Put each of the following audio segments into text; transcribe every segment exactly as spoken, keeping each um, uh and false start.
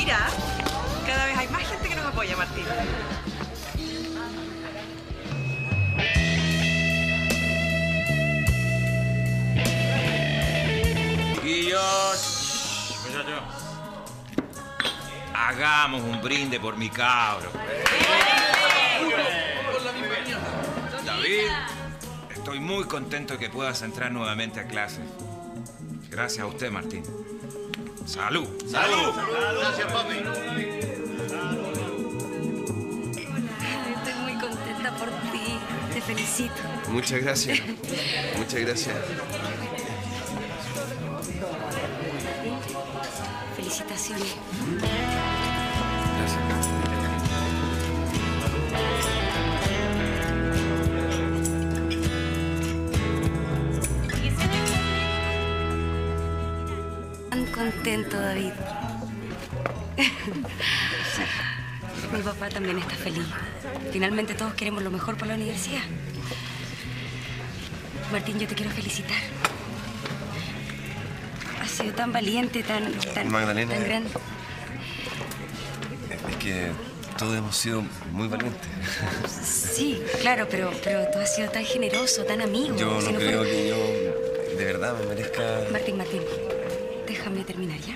Mira, cada vez hay más gente que nos apoya, Martín. Chiquillos, muchachos, hagamos un brinde por mi cabro. David, estoy muy contento de que puedas entrar nuevamente a clase. Gracias a usted, Martín. ¡Salud! ¡Salud! Gracias, papi. Hola, estoy muy contenta por ti. Te felicito. Muchas gracias. Muchas gracias. Felicitaciones. Gracias. Tan contento, David. Mi papá también está feliz. Finalmente todos queremos lo mejor para la universidad. Martín, yo te quiero felicitar. Has sido tan valiente, tan, tan, Magdalena, tan grande. Es que todos hemos sido muy valientes. Sí, claro, pero, pero tú has sido tan generoso, tan amigo. Yo no Si creo fuera- que yo de verdad me merezca... Martín, Martín, déjame terminar, ¿ya?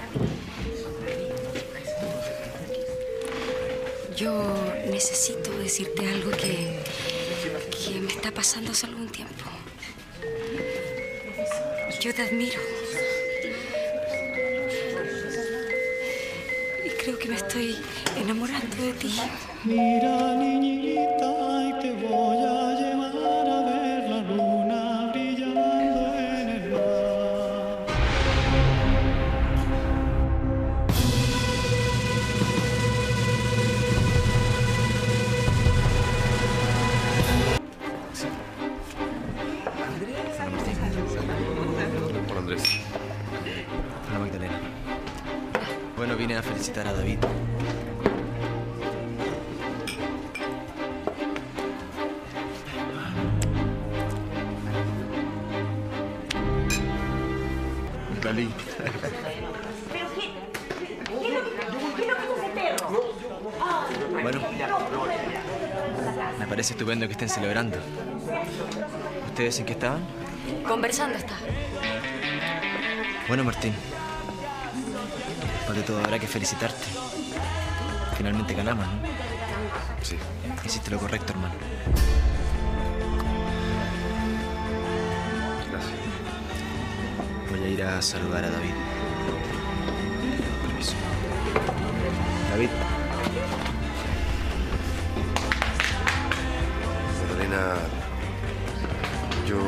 Yo necesito decirte algo que, que me está pasando hace algún tiempo. Yo te admiro. Y creo que me estoy enamorando de ti. Mira, niñita, y te voy a llevar a ver la luna brillando en el mar. Hola, Andrés. Hola, Magdalena. Bueno, vine a felicitar a David. Dalí. Bueno, me parece estupendo que estén celebrando. ¿Ustedes en qué estaban? Conversando está. Bueno, Martín. Después de todo, habrá que felicitarte. Finalmente ganamos, ¿no? Sí. Hiciste lo correcto, hermano. Gracias. Voy a ir a saludar a David. Permiso. David. Magdalena, yo...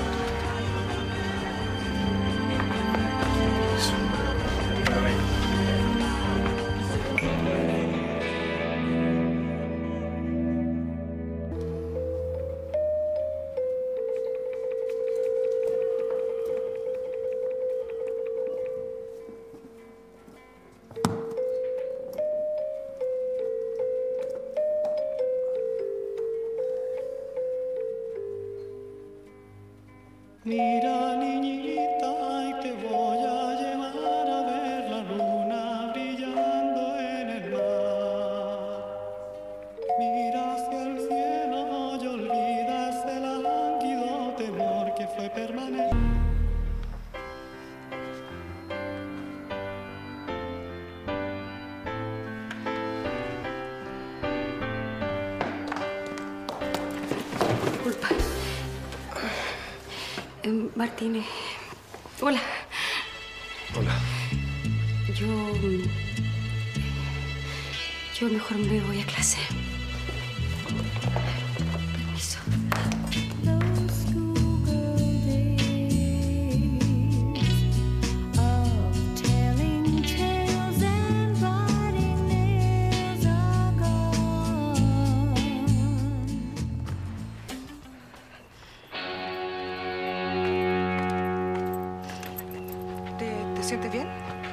Mira, niñita, y te voy a llevar a ver la luna brillando en el mar. Mira hacia el cielo y olvida ese lánguido temor que fue permanente. Disculpa. Eh, Martínez. Hola. Hola. Yo... mm, Yo mejor me voy a clase. Permiso. ¿Te, te sientes bien?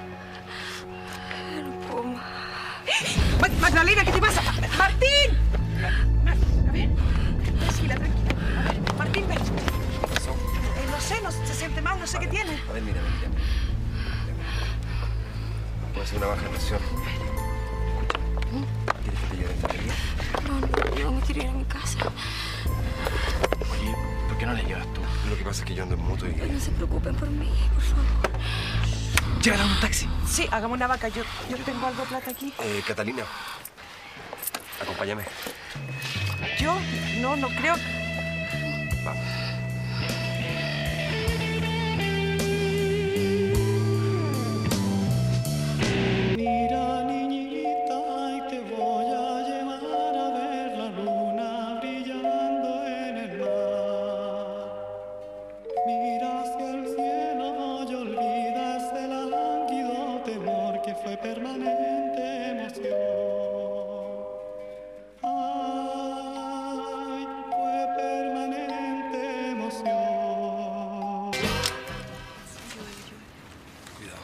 No puedo más. Ma- Magdalena, ¿qué te pasa? ¡Martín! A ver, tranquila, tranquila. A ver, Martín, ven. Eh, no sé, no, se siente mal, no sé qué tiene. A ver, mira, mira. Puede ser una baja de presión. Escucha, ¿quieres que te lleve a enfermería? No, no, no me quiero ir a mi casa. Oye, ¿por qué no la llevas tú? Lo que pasa es que yo ando en moto y... No se preocupen por mí, por favor. Llévala a un taxi. Sí, hagamos una vaca. Yo, yo tengo algo de plata aquí. Eh, Catalina, acompáñame. ¿Yo? No, no creo. Vamos. Mira, niñita, y te voy a llevar a ver la luna brillando en el mar. Mira hacia el cielo y olvida ese lánguido temor que fue permanente emoción. Ay, fue permanente emoción. Cuidado.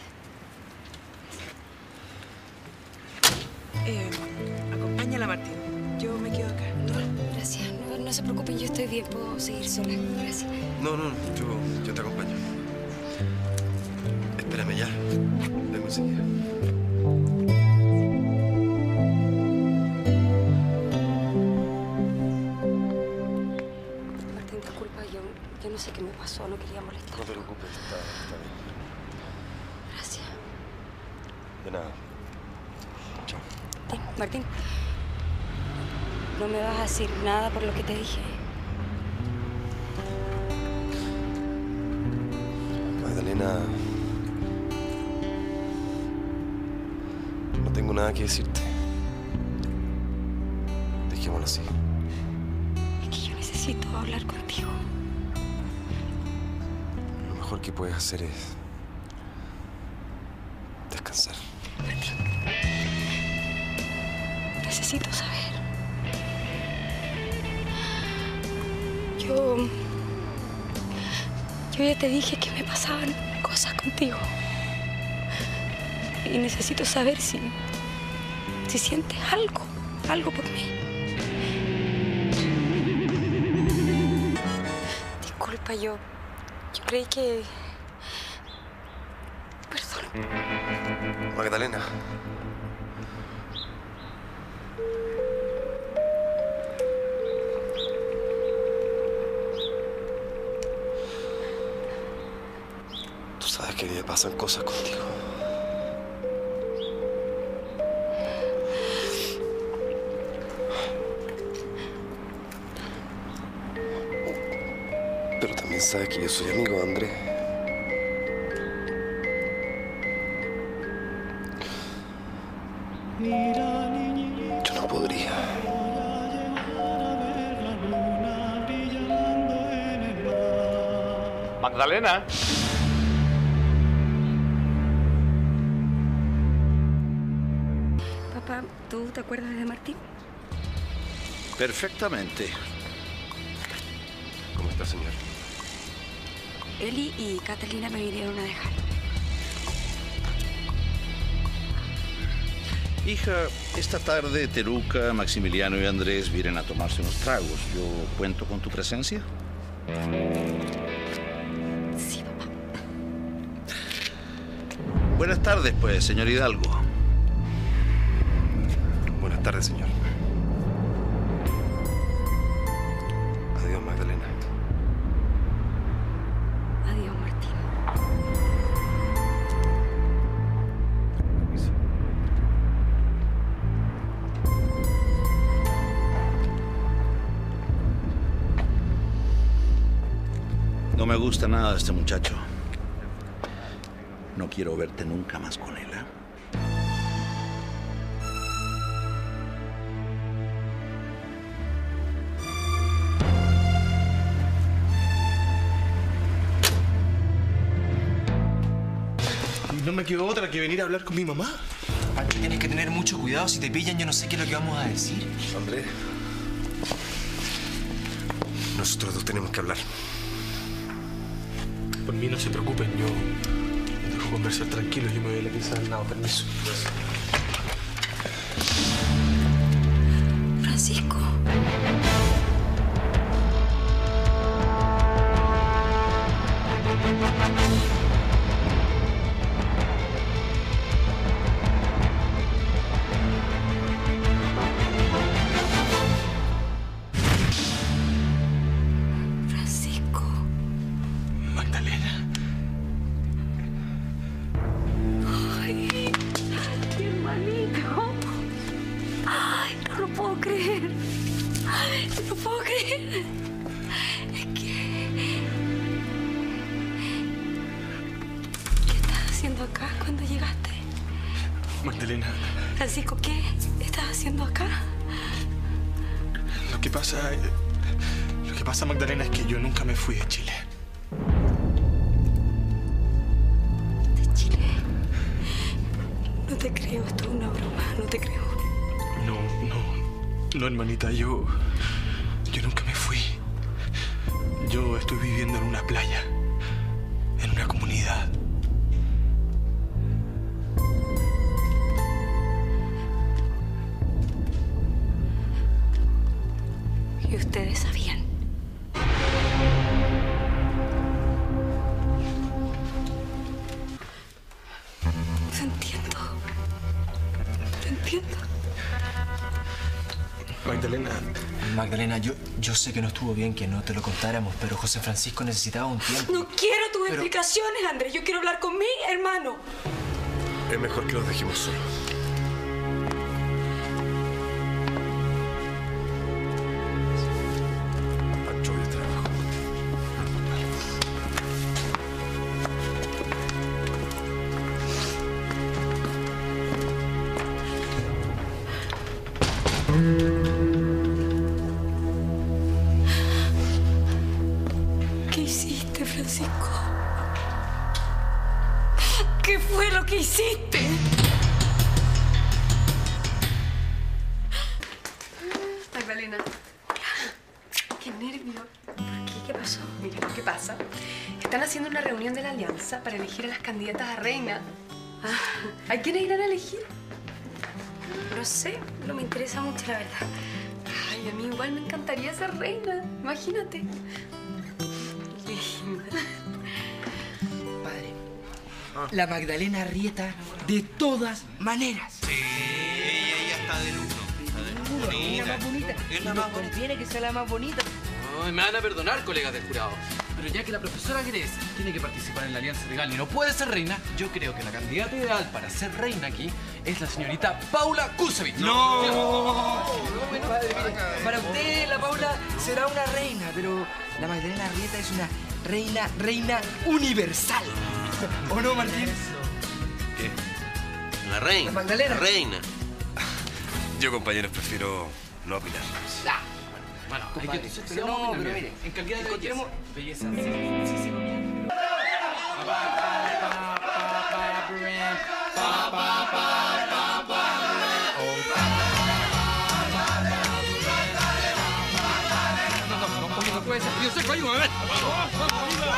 Eh, acompáñala, Martín. Yo me quedo acá. Gracias. No, no se preocupen, yo estoy bien. Puedo seguir sola. Gracias. No, no, yo, yo te acompaño. Espérame ya. Vengo enseguida. Martín, disculpa, yo, yo no sé qué me pasó, no quería molestar. No te preocupes, está, está bien. Gracias. De nada. Chao. Martín, Martín, no me vas a decir nada por lo que te dije. Magdalena, no tengo nada que decirte. Dejémoslo así. Es que yo necesito hablar contigo. Lo mejor que puedes hacer es descansar. Necesito saber. Yo... Yo ya te dije que me pasaban cosas contigo. Y necesito saber si... si sientes algo, algo por mí. Disculpa, yo... Yo creí que... Perdón. Magdalena. Tú sabes que me pasan cosas contigo. Pero también sabes que yo soy amigo de Andrés. Mira, niñita, Yo no podría. voy a llevar a ver la luna brillando en el mar. Magdalena. Papá, ¿tú te acuerdas de Martín? Perfectamente. ¿Cómo está, señor? Eli y Catalina me vinieron a dejar. Hija, esta tarde Teruca, Maximiliano y Andrés vienen a tomarse unos tragos. ¿Yo cuento con tu presencia? Sí, papá. Buenas tardes, pues, señor Hidalgo. Buenas tardes, señor. Adiós, Magdalena. Adiós, Martín. Permiso. No me gusta nada de este muchacho. No quiero verte nunca más con él, ¿eh? No me quedó otra que venir a hablar con mi mamá. Papi, tienes que tener mucho cuidado. Si te pillan, yo no sé qué es lo que vamos a decir. Andrés. Nosotros dos tenemos que hablar. Por mí no se preocupen, yo dejo conversar tranquilo, yo me voy a la pieza al lado, permiso. Francisco. no puedo creer. Es que... ¿Qué estás haciendo acá cuando llegaste? Magdalena, Francisco, ¿qué estás haciendo acá? lo que pasa... Lo que pasa, Magdalena, es que yo nunca me fui de Chile. ¿De Chile? No te creo, esto es una broma, no te creo. No, no, no, hermanita, yo... Yo nunca me fui. Yo estoy viviendo en una playa, en una comunidad. Y ustedes sabían. No entiendo. No entiendo. Magdalena, Magdalena, yo, yo sé que no estuvo bien que no te lo contáramos, pero José Francisco necesitaba un tiempo. No quiero tus Pero- explicaciones, Andrés. Yo quiero hablar con mi hermano. Es mejor que los dejemos solos. Pancho, hoy es trabajo. ¿Qué hiciste, Francisco? ¿Qué fue lo que hiciste? Magdalena, Qué nervio. ¿Por qué? ¿Qué pasó? mira lo que pasa. Están haciendo una reunión de la alianza para elegir a las candidatas a reina. ¿A quiénes irán a elegir? No sé, no me interesa mucho, la verdad. Ay, a mí igual me encantaría ser reina. Imagínate. Linda. Padre, la Magdalena Arrieta de todas maneras. Sí, ella, ella está de lujo. Está de lujo. Es la más bonita. Es la Y más nos bonita. conviene que sea la más bonita. Ay, me van a perdonar, colegas del jurado. Pero ya que la profesora Gress tiene que participar en la alianza legal y no puede ser reina, yo creo que la candidata ideal para ser reina aquí es la señorita Paula Kusevich. ¡No! Bueno, padre, mire, para usted la Paula será una reina, pero la Magdalena Arrieta es una reina, reina universal. ¿O no, Martín? ¿Qué? La reina. La Magdalena. La reina. Yo, compañeros, prefiero no opinar. Ah, bueno, hay que Compadre, entonces pero vamos a no, opinar, pero mire, mire, en calidad de encontremos- belleza. Belleza, sí, sí, sí. No, no, no, no puede ser. Yo sé que ayúdame, ven.